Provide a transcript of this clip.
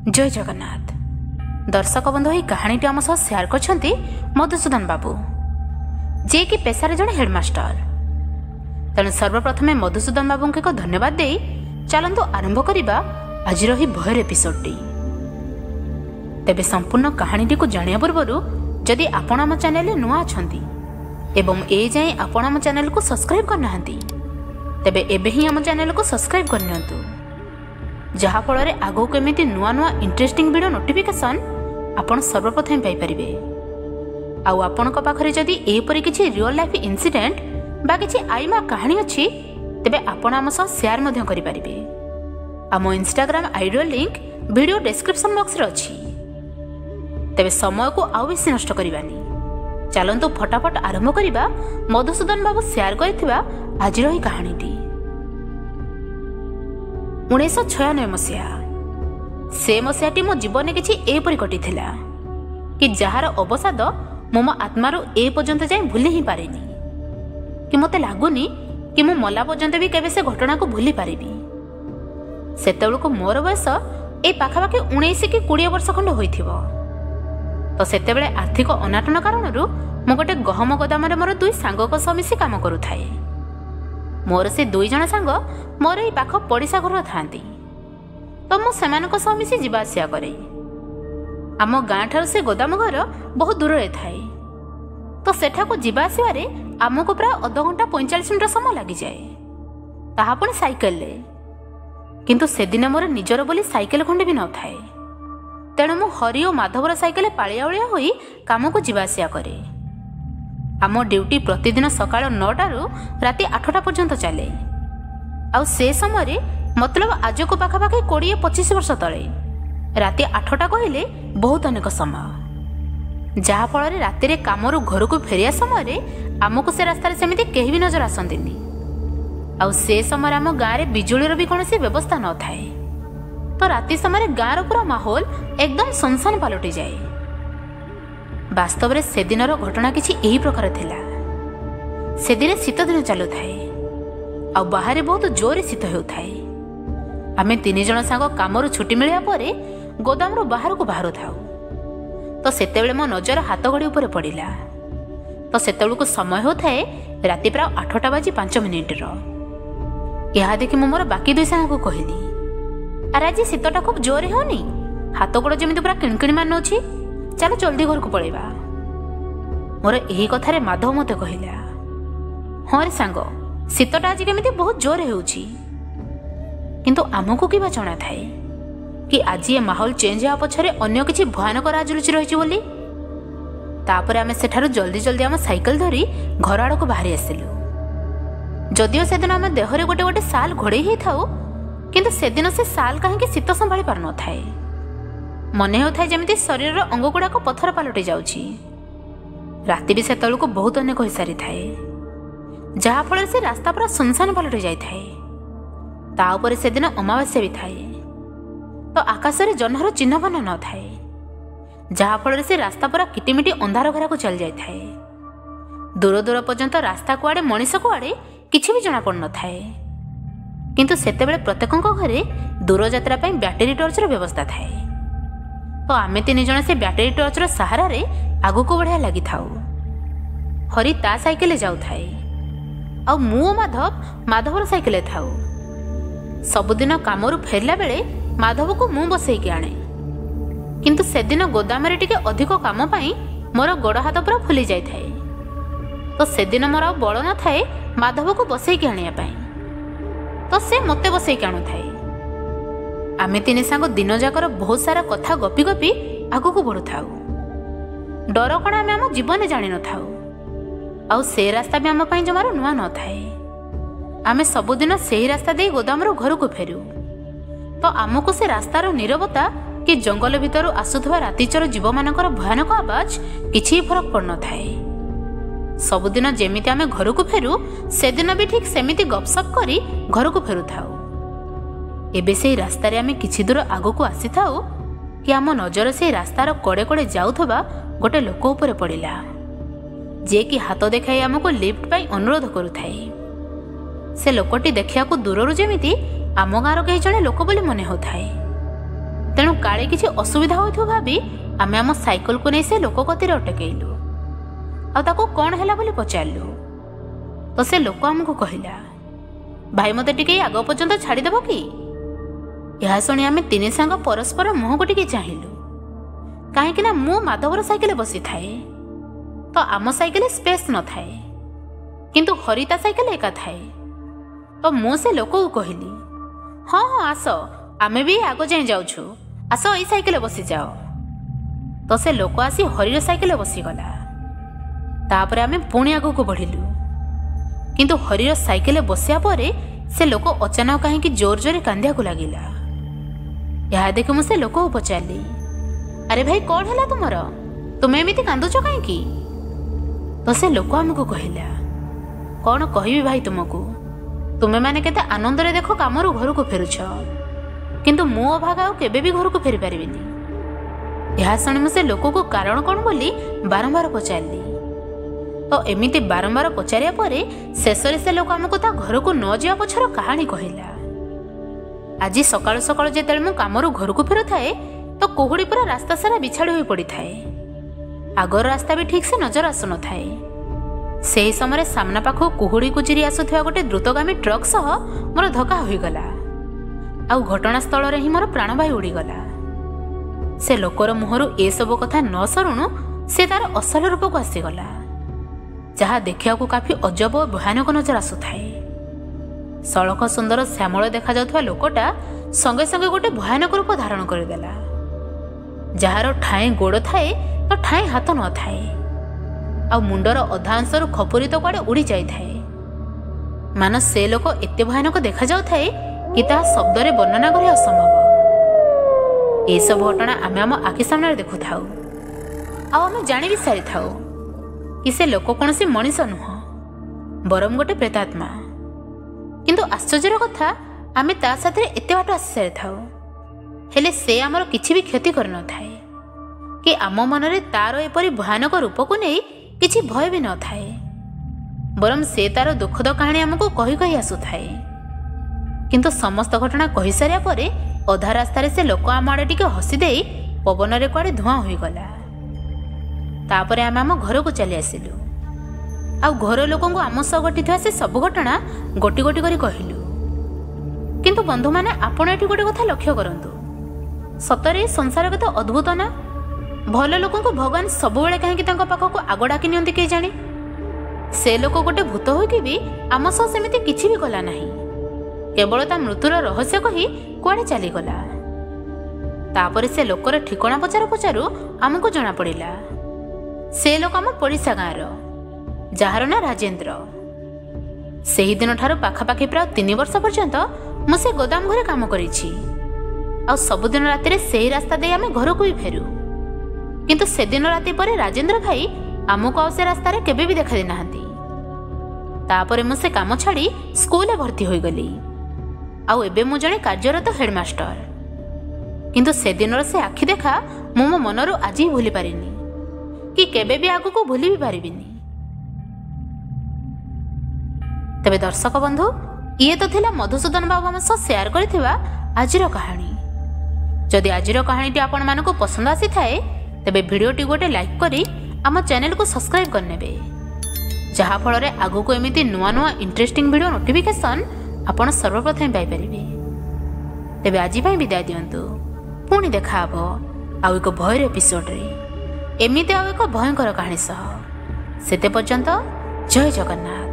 जय जगन्नाथ। दर्शक बंधु यही कहानीटी आम सह सेयार करछंती मधुसूदन बाबू, जे कि पेशारे जड़े हेडमास्टर। तेणु सर्वप्रथम मधुसूदन बाबू को धन्यवाद दे चलतु आरंभ करवा आज भयर एपिसोडटी। तेबे संपूर्ण कहानीटी को जानिया पूर्व जदि आपण आम चैनल नुआ अछंती एवं ए जाए आपण आम चैनल को सब्सक्राइब करना तेबे एबे ही आम चैनल को सब्सक्राइब करनियंतु, जहा फल आगो केमिति नुआ नुआ इंटरेस्टिंग वीडियो नोटिफिकेशन आपण सर्वप्रथम पाई परिबे। आउ आपनक पाखरे जदि एपरि किछि रियल लाइफ इंसिडेंट बा किछि आईमा कहानी अछि तेबे आपण आम सह शेयर मध्य करि परिबे। आम Instagram ID link video description box रे अछि। तेबे समय को आउ बेसी नष्ट करिवानी, चलंतु फटाफट आरंभ करिबा मधुसूदन बाबू शेयर करथिबा आजिर ही कहानीटी। 1996 मसीहा से मसीहाटी मो जीवन किछि एपरि कटिथिला कि जहार अवसाद मो आत्मार ए पर्यंत जाए भूली ही पारेनी, कि मते लागुनी कि मो मला पर्यंत भी केबे से घटना को भूली पारिबी। सेतेबेलको मोर बयस ए पाखापाखि 19 कि 20 वर्ष खंड होइथिबो। तो सेतेबेले आर्थिक अनाटन कारणरू मो गोटे गहम गोदामरे मोर दुई सांगक सह मिसी काम करुथाए। मोर से दुई जण सांग मोर ई पाख पड़िसा घर थांती, तो मु सेमानक सह मिसी जिबा आसिया करे। आम गाँ ठार से गोदाम घर बहुत दूर रे थाए, तो सेठा को जिबा आसिबारे आमको प्राय अध घंटा 45 मिनिट समय लागि जाए, ताहा पुणी साइकेल ले। किंतु सेदिन मोर निजर बोली साइकेल खंडे भी न थाए, तेणु मु हरि और माधवर साइकेल पालिया उलिया होई काम को जिबा आसिया करे। आम ड्यूटी प्रतिदिन सकाळ 9 रु राति 8 पर्यंत चले। आउ से समय मतलब आज को पाखापाखि 20-25 वर्ष तले राति 8 कहले बहुत अनेक समय, जहा फल राति रे कामरू घर को फेरिया समय आमको से रास्तार सेमिति केही भी नजर आसंतिनी। आउ से समय आम गाँव में बिजुलीर भी कौन व्यवस्था न थाए, तो राति समय गाँव पूरा माहौल एकदम सुनसान पलटि जाए। वास्तव में से दिनर घटना किछि एही प्रकार थिला। से दिन शीत दिन चलु थाए, आ बाहर बहुत जोर शीत हेउथाए। आमे 3 जण सांग कामरू छुट्टी मिलिया परे गोदाम रो बाहर को बाहर थाउ, तो सेतेबेले मो नजर हाथ घड़ी ऊपर पड़िला। तो सेतेबेल को समय होथाए राति प्राय 8:05 रो। यहा देखि मो मोर बाकी दुई सांग को कहली, अरे आज शीतटा खूब जोर होनी, हाथ गोड़ जमिति पूरा किणकिणी मान अछि, चलो जल्दी घर को पळेबा। मोर एही कथारे माधव मते कहिला, हाँ रे सांग, शीतटा आज केमिति बहुत जोर हेउछि। किंतु आमको किबा जଣା थाए कि आज ये माहौल चेंज हेबा पछरे अन्य किछि भयानक राज लुचि रहिछि बोली। तापर आमे सेठारु जल्दी जल्दी आम साइकेल धरी घर आड़ को बाहरी आसिलु। जदियो सेदिन आम देहरे गोटे गोटे साल घोड़े ही थाउ, किंतु सेदिन से साल कहीं शीत संभाली पार न थाए। मने होଥାଏ जेमिति शरीर अंग गुड़ाक पथर पलटि जाउछि। राति भी सेतल को बहुत अनेक हो सारी थाए, जहा फल से रास्ता पूरा सुनसान पलटि जाई थाए। ता ऊपर से दिन अमावास्या भी थाए, तो आकाश रे जह्नर चिन्ह बना न थाए, जहा फल से रास्ता पूरा किटिमिटी अंधार घरा को चल जाई थाए। दूर दूर पर्यंत रास्ता कुआड़े मनीष कुआड़े किछि भी जना पड़ न थाए। किंतु सेतेबेले प्रत्येकଙ୍କ घरे दूर यात्रा पई बैटरी टॉर्चर व्यवस्था थाए। तो आमे 3 जण से बैटरी टॉर्चर सहारा रे आगु को बढ़िया लगी थाउ। हरि ता साइकेल जाउ थाए, आ मु माधवर साइकेल थाउ। सबुदिन कामरू फेरला बेले माधव को मु बसई के आने, किंतु सेदिन गोदाम रे टिके अधिक काम पाई मोर गोड़ हाथ पूरा फुली जाई थाए। तो सेदिन मोर बल न थाए माधव को बसई के आनिया पाई, तो से मते बसई के आनु थाए। आमे 3 सांग दिन जाकर बहुत सारा कथा गपी गपी आगु को बढ़ु थाउ। डर कण आमे आम जीवन जानि न थाउ, आउ से रास्ता भी आम पई जमारो नुआ न थाए। आमे सबुदिन सेही रास्ता दे गोदाम रो घर को फेरु, तो आमको से रास्तार नीरवता कि जंगल भितर आसुथवा रातिचर जीव मानकर भयानक आवाज किछि फरक पड़ न थाए। सबुदिन जेमिति आमे घर को फेरु, सेदिन भी ठीक सेमिति गपसप करी घर को फेरु थाउ। एबे से रास्ता रे आमे किछि दूर आगो को आसी थाउ कि आम नजर से रास्तार कड़े कड़े जाउथबा गोटे लोक ऊपर पड़िला, जे कि हाथ देखाई आमको लिफ्ट पाई अनुरोध करुथाए। से लोकटी देखिया को दूररु जेमिति आम गाँर कई जड़े लोक बोली मने होथाए। तेणु काले किसी असुविधा हो भावी आमे आम साइकल को नहीं से लोक गति अटकैलु आको कौन है बोली पचारू तो से लोक आमको कहला भाई मत टे आग पर्यंत छाड़देव कि यह शुणी आम तीन सांग परस्पर मुह को टे चाहलु कहीं मु माधवर साइकेल बसी थाए तो आम साइकेल स्पेस न थाए किंतु हरिता साइकेल एका थाए तो मु से लोक को कहली हाँ हाँ आस आमे भी आग जाए जाऊछु आस ई साइकेल बसी जाओ तो से लोक आसी हरिर साइकेल बसीगला तापर आमे पुणी आग को बढ़िलु किंतु हरिर साइकेल बसिया परे से लोक अचानक कहीं जोर जोर कांदिया को लगिला। यह देख मुझे लोक को पचारि अरे भाई कौन है तुमर तुम्हें एमती कांदुच कहीं तो से लोक आमको कहला कौन कहबी भाई तुमको तुम्हें मैंने केते आनंद रे देखो कामरू घर को फेरुछ किंतु मु अभाग आउ केबे भी घर को फेरी पारिबिनी। यह शुणी मुझे लोक को कारण कौन बोली बारंबार पचारि तो एमिति बारंबार पचारिया परे शेषरे से लोक आमको ता घर को न जा पछर कहानी कहला। आज सकाळ सकाळ जेतेले मु कामरू घर को फेरु थाए तो कोहुड़ी पूरा रास्ता सारा बिछाड़ी होई पड़ी थाए आगर रास्ता भी ठीक से नजर आसु न थाए। से समय सामना पाखु कुहुड़ी को चिरी आसुथिबा गोटे द्रुतगामी ट्रक सह मोर धक्का होईगला आउ घटनास्थल रे ही मोर प्राणवायु उड़ीगला। से लोकर मुहरु ए सब कथा न सरुणु से तार असल रूप को आसीगला जहाँ देखा काफी अजब और भयानक नजर आसुथाए। सड़क सुंदर श्यामल देखा जाउथबा लोकटा संगे संगे गोटे भयानक रूप धारण करदेला जार ठाए गोड़ थाए तो ठाए हाथ न थाए आ मुंडर अधा अंशर खपुरी तो कुआडे उड़ी जाई थाए मान से लोक एते भयानक देखा जाउथाए कि ता शब्द रे वर्णना करी असंभव। ए सब घटना आमे आम आखि सामने देखु थाउ आ आमे जानि भी सारी थाउ कि से लोक कौन से मनीष नुह बरम गोटे प्रेतात्मा किंतु आश्चर्यर कथा आमे ता साथे एते बाट आसी सारी थाउ हेले से आमर किछि भी क्षति कर न थाए कि आम मनरे तार एपरी भयानक रूप को नहीं किछि भय भी न थाए बरम से तार दुखद कहानी आमको कही कही आसु थाए किंतु समस्त घटना कही सारिया परे अधा रास्तार से लोक आम आड़े टिके हसी दे पवन रे कुआडे धुआं होईगला। तापरे आमे आम घर को चली आसिलु आउ घर लोक आम सह घटी से सब घटना गोटी गोटी करी कहलु। किंतु बंधु माने आपण एठी गोटे कथा लक्ष्य करंतु सतरे संसार कत अद्भुत ना भल लोक भगवान सब बेले कहीं पाखक आग डाकी नियंती के जाने से लोक गोटे भूत होइकी भी आम सह सेमिति किछि भी कला नाही केवल ता मृत्युर रहस्य कही कुआडे चली गला। तापरे से लोकर ठिकाना पचारू पचारू आमको जना पड़िला से लोक आम पड़िशा गाँव जार ना राजेंद्र। से ही दिन ठारू पाखापाखि प्राय 3 वर्ष पर्यंत मु से गोदाम घरे काम करिछि आ सबुदिन राति से ही रास्ता दे आमे घर को भी फेरू किंतु से दिन राति पर राजेंद्र भाई आमको आ से रास्ता रे केबे भी देखा दे नाहंती। तापरे मु से काम छाड़ी स्कूल रे भर्ती होई गली आउ एबे मु जणे कार्यरत हेडमास्टर किंतु से दिन से आखि देखा मु मो मनरु आज ही भूली पारिनी कि केबे भी आगु को भूली भी पारिबिनी। तबे दर्शक बंधु ये तो थिला मधुसूदन बाबू हम सह शेयर करथिबा आजिर कहानी। जदि आजिर कहानीटी आपण मानको पसंद आसी थाए तबे भिडियोटी गोटे लाइक करी आम चैनल को सब्सक्राइब करनेबे जहा फल रे आगु को एमिति नुआ नुआ इंटरेस्टिंग वीडियो नोटिफिकेशन आपण सर्वप्रथम पाई परिबे। तबे आजि पई विदाय दियंतु पुणी देखा हबो आउ एक भयर एपिसोड रे एमिति आउ एक भयंकर कहानी सह। सेते पर्यंत जय जगन्नाथ।